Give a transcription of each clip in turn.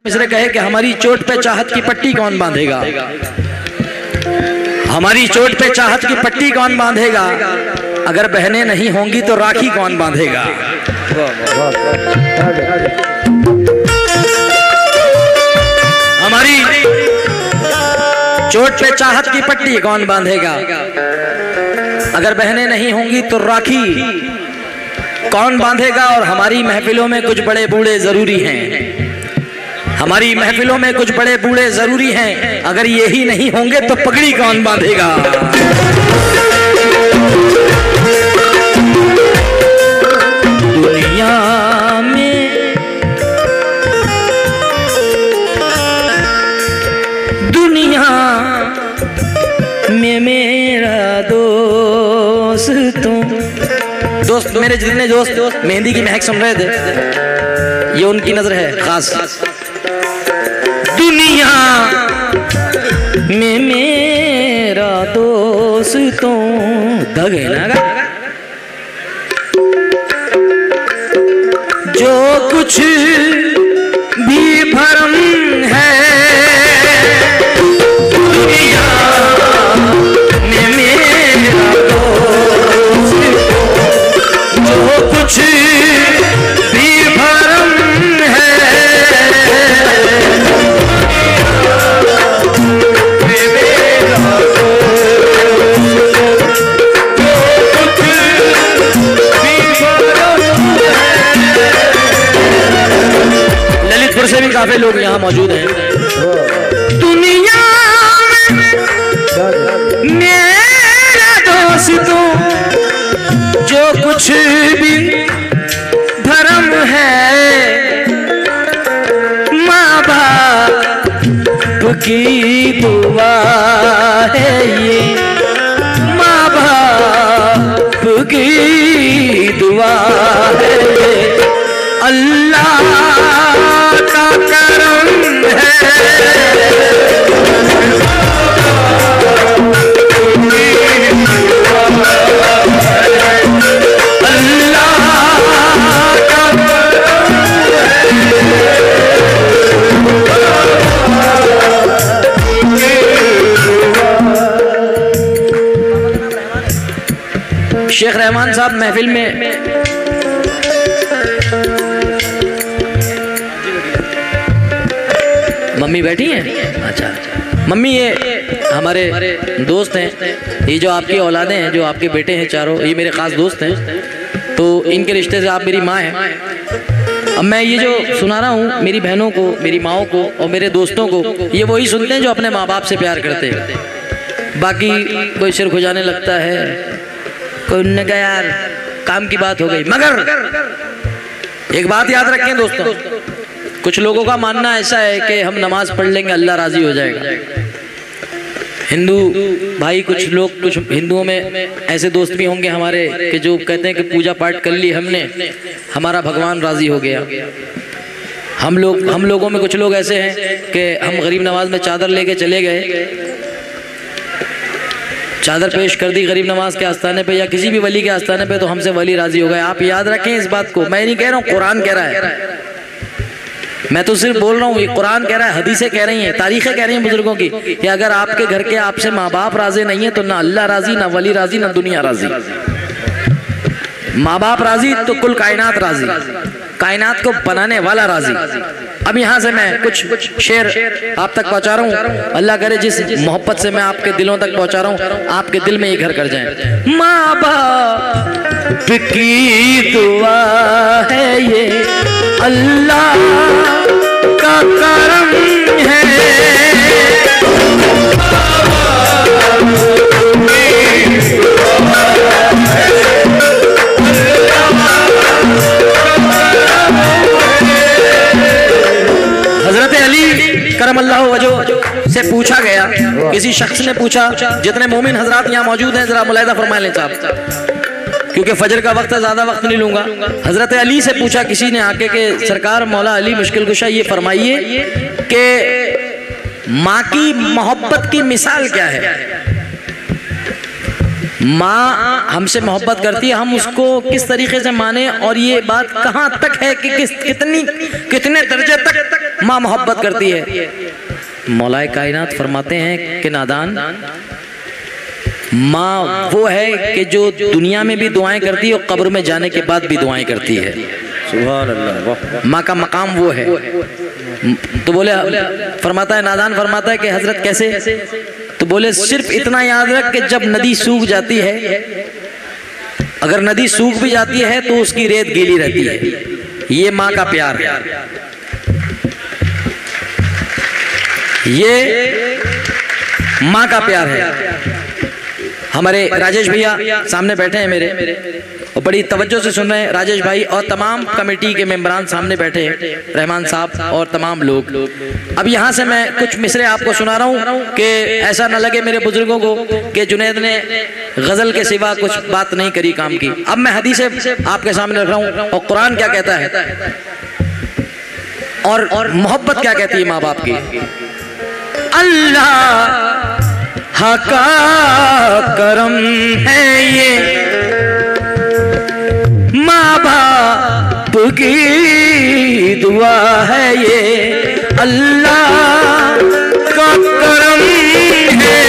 मिसरे कहे कि हमारी चोट पे चाहत की पट्टी कौन बांधेगा, हमारी चोट पे चाहत की पट्टी कौन बांधेगा, अगर बहनें नहीं होंगी तो राखी कौन बांधेगा। हमारी चोट पे चाहत की पट्टी कौन बांधेगा, अगर बहनें नहीं होंगी तो राखी कौन बांधेगा। और हमारी महफिलों में कुछ बड़े बूढ़े जरूरी हैं, हमारी महफिलों में कुछ बड़े बूढ़े जरूरी हैं, अगर ये ही नहीं होंगे तो पगड़ी कौन बांधेगा। दुनिया में मेरा दोस्त मेरे जितने दोस्त मेहंदी की महक सुन रहे थे, ये उनकी नजर है खास। दुनिया में मेरा दोस्तों दगे ना जो कुछ भी भरम है, दुनिया में मेरा दोस्त जो कुछ भी भरम है, मेरा दोस्त जो कुछ भी भरम है। ललितपुर से भी काफी लोग यहाँ मौजूद हैं। दुनिया मेरा दोस्तों जो कुछ भी धर्म है, माँ बाप की दुआ है ये, माँ बाप की दुआ है ये, अल्लाह का करम है। शेख रहमान साहब महफिल में मम्मी बैठी हैं। अच्छा, मम्मी ये हमारे दोस्त हैं, ये जो आपकी औलादे हैं, जो आपके बेटे हैं चारों, ये मेरे खास दोस्त हैं, तो इनके रिश्ते से आप मेरी माँ हैं। अब मैं ये जो सुना रहा हूँ मेरी बहनों को, मेरी माओं को और मेरे दोस्तों को, ये वही सुनते हैं जो अपने माँ बाप से प्यार करते हैं। बाकी कोई सिर खुजाने लगता है, कोई उन्होंने कहा यार काम की बात हो गई। मगर एक बात याद रखें दोस्तों, कुछ लोगों का मानना ऐसा है कि हम नमाज पढ़ लेंगे अल्लाह राजी हो जाएगा। हिंदू भाई कुछ लोग, कुछ हिंदुओं में ऐसे दोस्त भी होंगे हमारे कि जो कहते हैं कि पूजा पाठ कर ली हमने, हमारा भगवान राजी हो गया। हम लोगों में कुछ लोग ऐसे हैं कि हम गरीब नवाज में चादर लेके चले गए, चादर पेश कर दी गरीब नवाज के आस्थाने पे या किसी भी वली के आस्थाने पे, तो हमसे वली राजी हो गए। आप याद रखें इस बात को, मैं नहीं कह रहा हूँ, कुरान कह रहा है, मैं तो सिर्फ बोल रहा हूँ, ये कुरान कह रहा है, हदीसें कह रही हैं, तारीखें कह रही हैं बुजुर्गों की, कि अगर आपके घर के आपसे माँ बाप राजी नहीं है तो ना अल्लाह राजी, ना वली राजी, ना दुनिया राजी। माँ बाप राजी तो कुल कायनात राजी, कायनात को बनाने वाला राजी। अब यहाँ से मैं कुछ शेर आप तक पहुँचा रहा हूँ, अल्लाह करे जिस मोहब्बत से मैं आपके दिलों तक पहुँचा रहा हूँ, आपके दिल में ये घर कर जाए। माँ बाप की दुआ है ये, अल्लाह का करम है। हजरत अली करमल्लाहु वजह से पूछा गया, किसी शख्स ने पूछा, जितने मोमिन हजरात यहाँ मौजूद हैं जरा मुलाहिजा फरमाए लें साहब, क्योंकि फजर का वक्त है, ज्यादा वक्त नहीं लूंगा। हजरत अली से पूछा किसी ने आके कि सरकार मौला अली मुश्किल कुशा ये फरमाइए कि माँ की मोहब्बत की मिसाल क्या है। माँ हमसे मोहब्बत करती है, हम उसको किस तरीके से माने, और ये बात कहाँ तक है कि कितने दर्जे तक माँ मोहब्बत करती है। मौलाए कायनात फरमाते हैं कि नादान, माँ वो है कि जो दुनिया में भी दुआएं करती है और कब्र में जाने के बाद भी दुआएं करती है। सुभान अल्लाह, माँ का मकाम वो है। तो बोले, फरमाता है नादान फरमाता है कि हजरत कैसे? तो बोले सिर्फ इतना याद रख कि जब नदी सूख जाती है, अगर नदी सूख भी जाती है तो उसकी रेत गीली रहती है। ये माँ का प्यार है, ये माँ का प्यार है। हमारे राजेश भैया सामने बैठे हैं मेरे, और बड़ी तवज्जो से सुन रहे हैं। राजेश भाई और तमाम कमेटी के मेंबरान सामने बैठे हैं, रहमान साहब और तमाम लोग। अब यहाँ से मैं कुछ मिसरे आपको सुना रहा हूँ कि ऐसा न लगे मेरे बुजुर्गों को कि जुनैद ने गजल के सिवा कुछ बात नहीं करी काम की। अब मैं हदीसें आपके सामने रख रहा हूँ और कुरान क्या कहता है और मोहब्बत क्या कहती है माँ बाप की। अल्लाह का करम है ये, माँ बाप की दुआ है ये, अल्लाह का करम है।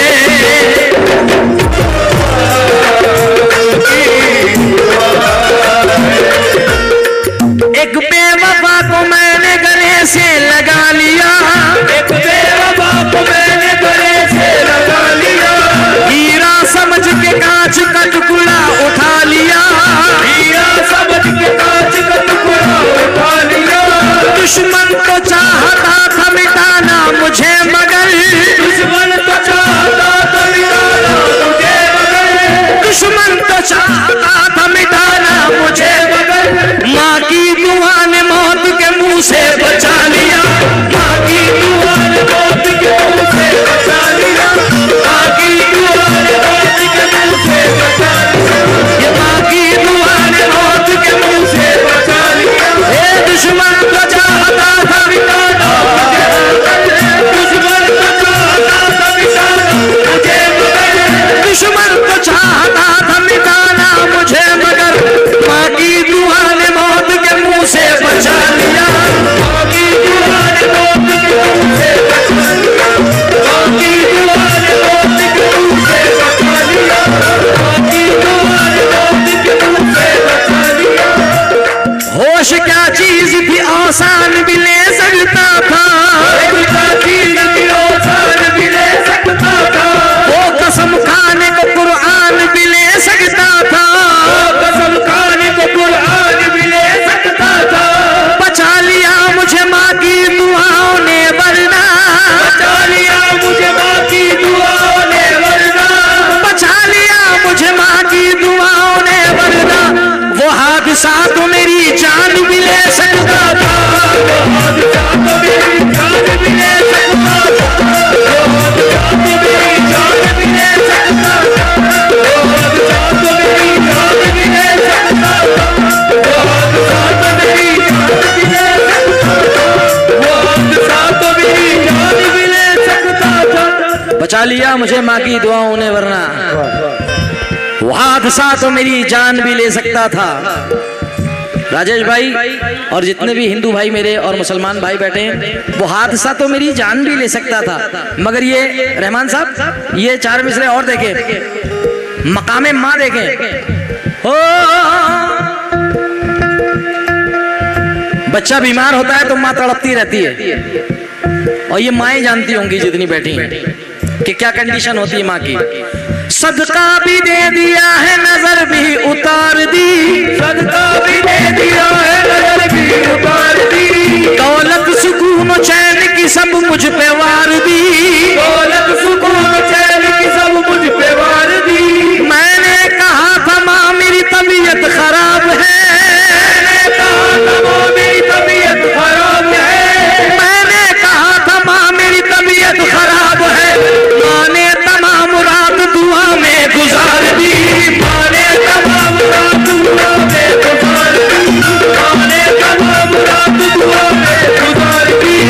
एक बेवफा को मैंने गले से लगा लिया, एक बेवफा को मैंने गले से लगा लिया, हीरा समझ के कांच का टुकड़ा उठा लिया, हीरा समझ के कांच का टुकड़ा उठा लिया। दुश्मन तो चाहता था मिटाना मुझे मगर, दुश्मन तो चाहता था मिटाना मुझे मगर, दुश्मन तो चाहता था मिटाना मुझे मगर, माँ की दुआ ने मौत के मुंह से बचा लिया, माँ की दुआ ने मौत के मुंह से बचा लिया, माँ की दुआ ने मौत के मुंह से बचा लिया, ये माँ की दुआ ने मौत के मुंह से बचा लिया। ये दुश्मन तो चाहता था मिटाना मुझे मगर, दुश्मन तो चाहता था मिटाना मुझे मगर, दुश्मन तो चाहता था मिटाना मुझे मगर, माँ की दुआ ने मौत के मुंह से बचा लिया, माँ की दुआ ने मौत के मुंह से बचा लिया, माँ की दुआ ने मौत के मुंह से बचा लिया, माँ की दुआ ने मौत के मुंह से बचा लिया। होश क्या चीज भी आसान भी ले सकता था, क्या चीज भी आसान भी ले सकता था, वो कसम खाने को कुरान भी ले सकता था, कसम खाने को कुरान भी ले सकता था। बचा लिया मुझे माँ की दुआओं ने वरना, बचा लिया मुझे माँ की दुआओं ने वरना, बचा लिया मुझे माँ की दुआओं ने वरना, वो हादसा तो मेरी जान भी ले सकता था, वो हादसा तो मेरी जान भी ले सकता था, वो हादसा तो मेरी जान भी ले सकता था, वो हादसा तो मेरी जान भी ले सकता था, वो हादसा तो मेरी जान भी ले सकता था, वो हादसा तो मेरी जान भी ले सकता था। बचा लिया मुझे माँ की दुआओं ने वरना, वो हादसा तो मेरी जान भी ले सकता था। राजेश भाई और जितने भी हिंदू भाई मेरे और मुसलमान भाई बैठे हैं, वो हादसा तो meरी जान भी ले सकता था, मगर ये रहमान साहब ये चार मिसरे और देखें, मकामे माँ देखें। हो बच्चा बीमार होता है तो माँ तड़पती रहती है, और ये माएँ जानती होंगी जितनी बैठी हैं कि क्या कंडीशन होती है माँ की। सदका भी दे दिया है नजर भी उतार दी, सदका भी दे दिया है नजर भी उतार दी, दौलत सुकून चैन की सब मुझ पे वार दी, दौलत सुकून चैन की सब मुझ पे वार दी। मैंने कहा था माँ मेरी तबीयत खराब है, मैंने कहा था माँ मेरी तबीयत खराब है, मैंने कहा था माँ मेरी तबीयत खराब है, माँ ने तमाम रात दुआ में गुजार दी, माँ ने तमाम रात दुआ में गुजार दी, माँ ने तमाम रात दुआ में गुजार दी,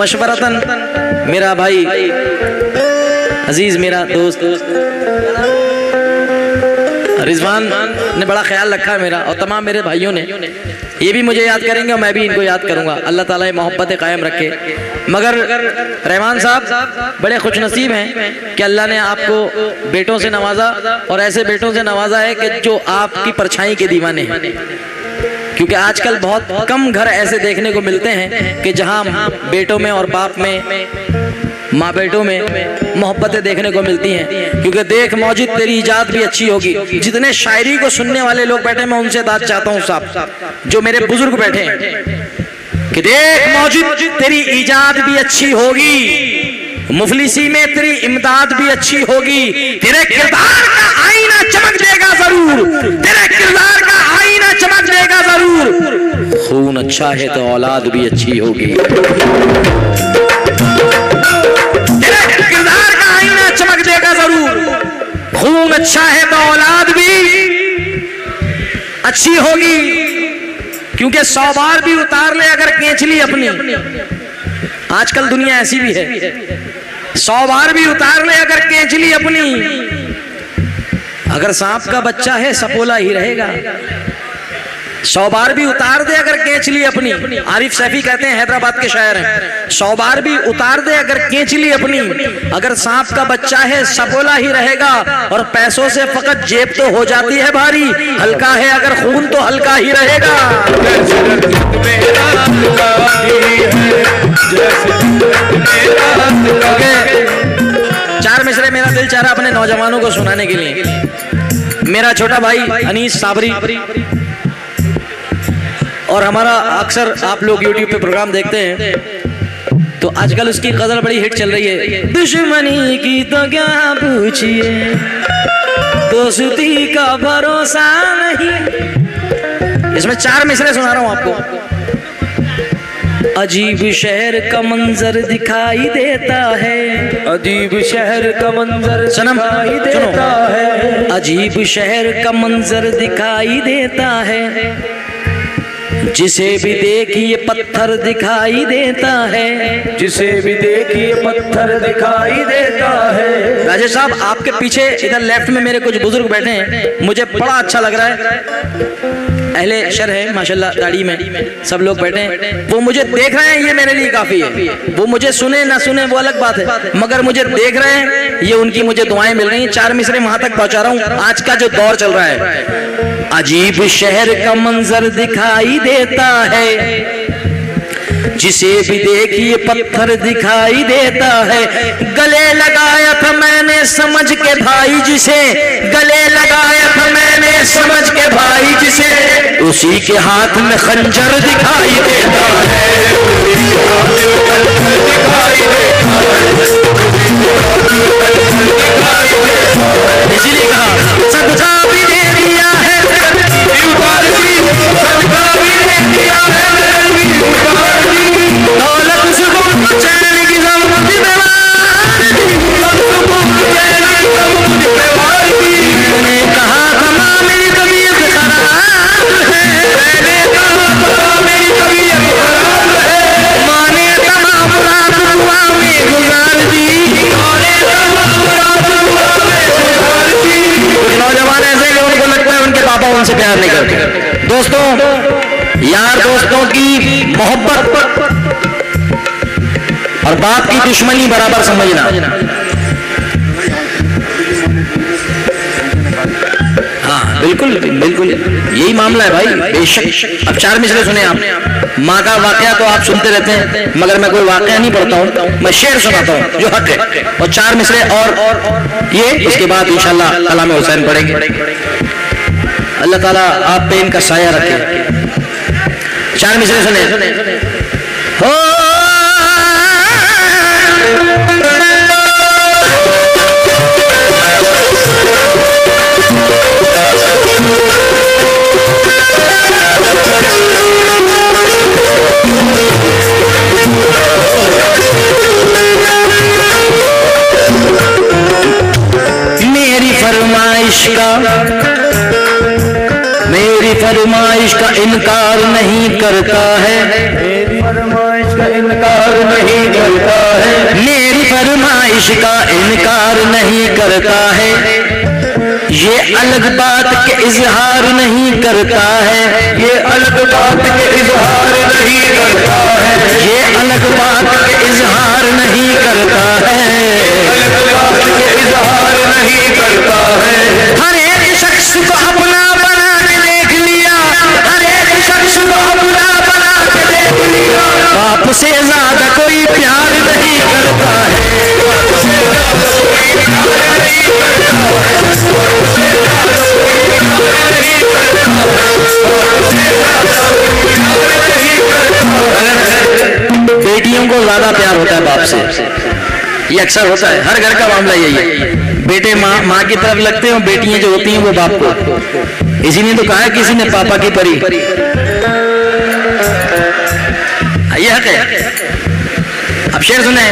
मशवरतन मेरा भाई अजीज, मेरा दोस्त रिजवान ने बड़ा ख्याल रखा है मेरा, और तमाम मेरे भाइयों ने। ये भी मुझे याद करेंगे और मैं भी इनको याद करूंगा। अल्लाह ताला ये मोहब्बतें कायम रखे। मगर रहमान साहब बड़े खुशनसीब हैं कि अल्लाह ने आपको बेटों से नवाजा, और ऐसे बेटों से नवाजा है कि जो आपकी परछाई के दीवाने हैं। क्योंकि आजकल बहुत कम घर ऐसे देखने को मिलते हैं कि जहां बेटों में और बाप में, माँ बेटों में मोहब्बतें देखने को मिलती हैं। क्योंकि देख मौजिद तेरी इजाद भी अच्छी होगी। जितने शायरी को सुनने वाले लोग बैठे, मैं उनसे दाद चाहता हूँ साहब, जो मेरे बुजुर्ग बैठे हैं, कि देख मौजिद तेरी इजाद भी अच्छी होगी, मुफलिसी में तेरी इमदाद भी अच्छी होगी, तेरे किरदार का आईना चमक देगा जरूर, तेरे किरदार का आईना चमक देगा जरूर। खून अच्छा है तो औलाद भी अच्छी होगी, तेरे किरदार का आईना चमक देगा जरूर। खून अच्छा है तो औलाद भी अच्छी होगी। क्योंकि 100 बार भी उतार ले अगर केंचली अपनी, आजकल दुनिया ऐसी भी है, 100 बार भी उतार ले अगर केंचली अपनी, अगर सांप का बच्चा है सपोला ही रहेगा। 100 बार भी उतार दे अगर केंचली अपनी, आरिफ सैफी कहते हैं, हैदराबाद के शायर हैं, 100 बार भी उतार दे अगर केंचली अपनी, अगर सांप का बच्चा है सपोला ही रहेगा। और पैसों से फकत जेब तो हो जाती है भारी, हल्का है अगर खून तो हल्का ही रहेगा। 4 मिसरे मेरा दिल चाह रहा अपने नौजवानों को सुनाने के लिए। मेरा छोटा भाई अनीस साबरी, और हमारा अक्सर आप लोग YouTube पे प्रोग्राम देखते हैं, तो आजकल उसकी गजल बड़ी हिट चल रही है, दुश्मनी की तो क्या पूछिए, दोस्ती का भरोसा नहीं। इसमें 4 मिसरे सुना रहा हूं आपको। अजीब शहर का मंजर दिखाई देता है, अजीब शहर का मंजर दिखाई देता है, अजीब शहर का मंजर दिखाई देता है, जिसे भी देखिए पत्थर दिखाई देता है, जिसे भी देखिए पत्थर दिखाई देता है। राजेश साहब आपके पीछे इधर लेफ्ट में मेरे कुछ बुजुर्ग बैठे हैं, मुझे बड़ा अच्छा लग रहा है, अहले शर है माशाल्लाह, दाढ़ी में सब लोग बैठे हैं, वो मुझे देख रहे हैं, ये मेरे लिए काफी है। वो मुझे सुने ना सुने वो अलग बात है, मगर मुझे देख रहे हैं, ये उनकी मुझे दुआएं मिल रही हैं। 4 मिसरे वहां तक पहुंचा रहा हूं। आज का जो दौर चल रहा है, अजीब शहर का मंजर दिखाई देता है, जिसे भी देखिए पत्थर दिखाई देता है, गले लगाया था मैंने समझ के भाई जिसे, गले लगाया था मैंने समझ के भाई जिसे, उसी के हाथ में खंजर दिखाई देता है, इसीलिए कहा सदका भी दे दिया है, सदका भी दे दिया है, दौलत सुकून चैन की ज़रूरत मैंने कहा था मेरी तबीयत खराब है, मैंने कहा था मेरी तबीयत खराब है, माने तमाम रात दुआ में गुजार दी, माने तमाम रात दुआ में गुजार दी। कुछ नौजवान ऐसे कि उनको लगता है उनके पापा उनसे प्यार नहीं करते। दोस्तों, यार दोस्तों की मोहब्बत और बाप की दुश्मनी बराबर समझना। हाँ बिल्कुल बिल्कुल यही मामला है भाई, बेशक। अब 4 मिसरे सुने आप। माँ का वाकया तो आप सुनते रहते हैं, मगर मैं कोई वाकया नहीं पढ़ता हूँ, मैं शेर सुनाता हूँ जो हक है। और 4 मिसरे और ये, इसके बाद इंशाल्लाह कलाम हुसैन पढ़ेंगे। अल्लाह ताला आप पे इनका साया रखे। 4 मिसरे सुने। हो मेरी फरमाइश का इनकार नहीं करता है, मेरी फरमाइश का इनकार नहीं करता है, मेरी फरमाइश का इनकार नहीं करता है, ये अलग बात के इजहार नहीं करता है, ये अलग बात के इजहार नहीं करता है, ये अलग बात के इजहार नहीं करता है, अलग बात के इजहार नहीं करता है। हर एक शख्स को अपना बना के देख लिया, हर एक शख्स को अपना बना के देख लिया, बाप से ज्यादा कोई प्यार नहीं करता है, बेटियों को ज्यादा प्यार होता है बाप से, ये अक्सर होता है, हर घर का मामला यही है। बेटे माँ की तरफ लगते हैं, बेटियां जो होती हैं वो बाप को। इसी ने तो कहा किसी ने पापा की परी, ये हक है। अब शेर सुने,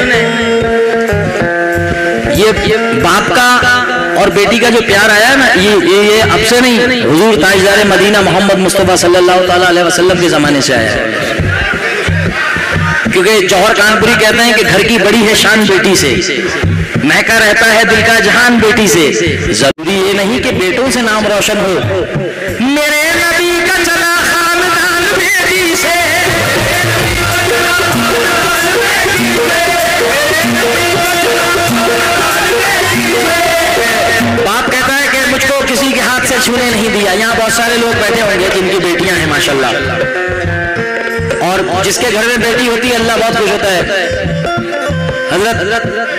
ये बाप का और बेटी का जो प्यार आया ना, ये अब से नहीं, हुजूर ताजदार मदीना मोहम्मद मुस्तफ़ा सल्लल्लाहु ताला अलैहि वसल्लम के जमाने से आया है। क्योंकि जौहर कानपुरी कहते हैं कि घर की बड़ी है शान बेटी से, महका रहता है दिल का जहान बेटी से। जरूरी ये नहीं कि बेटों से नाम रोशन हो, मेरे नबी का चला खानदान बेटी से, बाप कहता है कि मुझको किसी के हाथ से छूने नहीं दिया। यहाँ बहुत सारे लोग बैठे होंगे जिनकी बेटियां हैं माशाल्लाह, और जिसके घर में बेटी होती है अल्लाह बहुत खुश होता है। हजरत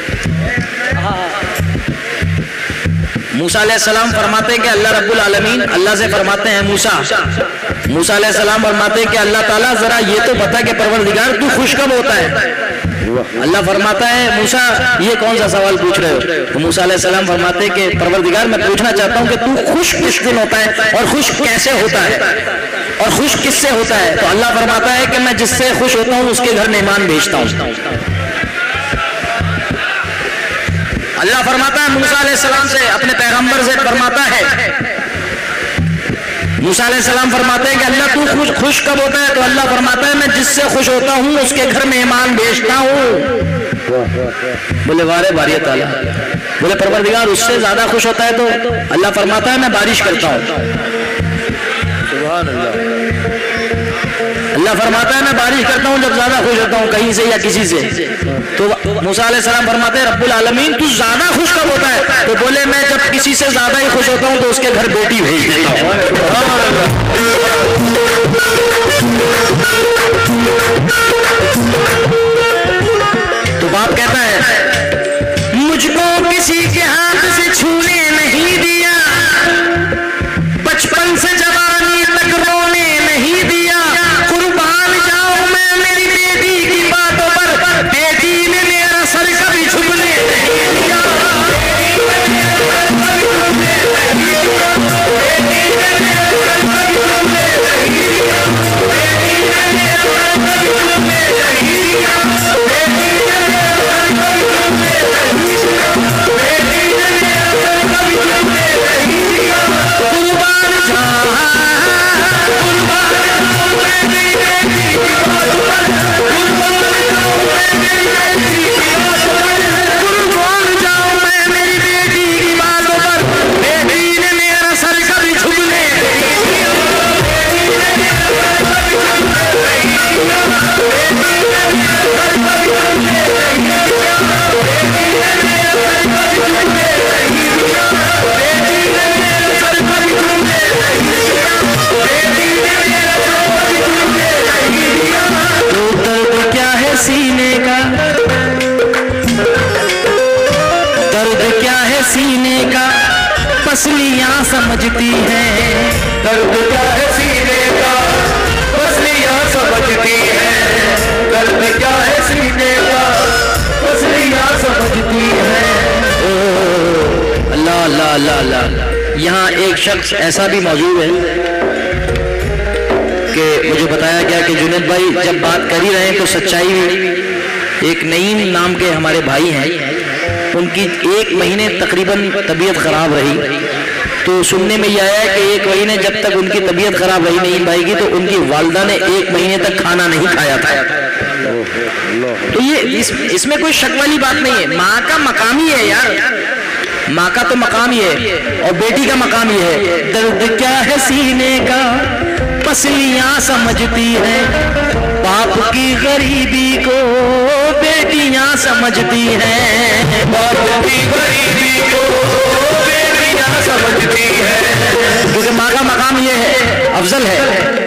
मूसा अलैहिस्सलाम फरमाते हैं कि अल्लाह रब्बुल आलमीन अल्लाह से फरमाते हैं, मूसा अलैहिस्सलाम फरमाते हैं कि अल्लाह ताला जरा ये तो बता कि परवरदिगार तू खुश कब होता है। अल्लाह फरमाता है मूसा ये कौन सा सवाल पूछ रहे हो। तो मूसा अलैहिस्सलाम फरमाते हैं कि परवरदिगार मैं पूछना चाहता हूँ कि तू खुश किस दिन होता है और खुश कैसे होता है और खुश किससे होता है। तो अल्लाह फरमाता है कि मैं जिससे खुश होता हूँ उसके घर मेहमान भेजता हूँ। अल्लाह फरमाता है मूसा अलैहिस्सलाम से, अपने पैगंबर से फरमाता है, मूसा अलैहिस्सलाम फरमाते हैं कि अल्लाह तू खुश कब होता है। तो अल्लाह फरमाता है मैं जिससे खुश होता हूँ उसके घर मेहमान भेजता हूँ। बोले वारे बारी ताला, बोले परवरदिगार उससे ज्यादा खुश होता है। तो अल्लाह फरमाता है मैं बारिश करता हूँ। अल्लाह फरमाता है मैं बारिश करता हूँ जब ज्यादा खुश होता हूँ कहीं से या किसी से। तो मूसा अलैहिस्सलाम फरमाते हैं रब्बुल आलमीन तू ज्यादा खुश कब होता है। तो बोले मैं जब किसी से ज्यादा ही खुश होता हूँ तो उसके घर बेटी भेज देता हूँ। तो बाप कहता है मुझको किसी के हाथ से छूने नहीं दिया, बचपन से जवानी तक रोने नहीं दिया, कुर्बान जाऊं मैं मेरी बेटी की बातों पर, बेटी ने मेरा सर कभी झुकने नहीं दिया। सीने का दर्द क्या है, सीने का पसलियां समझती हैं। दर्द क्या है सीने का, पसलियां समझती हैं। दर्द क्या है सीने का, पसलियां समझती हैं। अल्लाह अल्लाह अल्लाह अल्लाह। यहाँ एक शख्स ऐसा भी मौजूद है कि मुझे बताया गया कि जुनैद भाई जब बात कर ही रहे हैं तो सच्चाई, एक नईम नाम के हमारे भाई हैं, उनकी 1 महीने तकरीबन तबीयत ख़राब रही। तो सुनने में ये आया कि 1 महीने जब तक उनकी तबीयत ख़राब रही नईम भाई की, तो उनकी वालदा ने 1 महीने तक खाना नहीं खाया था। तो ये इसमें कोई शक वाली बात नहीं है। माँ का मकाम ही है यार, माँ का तो मकाम ही है और बेटी का मकाम ही है। दर्द क्या है सीने का पसलियां समझती है, बाप की गरीबी को बेटियां समझती हैं, बाप की गरीबी को बेटियां समझती है। क्योंकि माँ का मकाम ये है, अफजल है।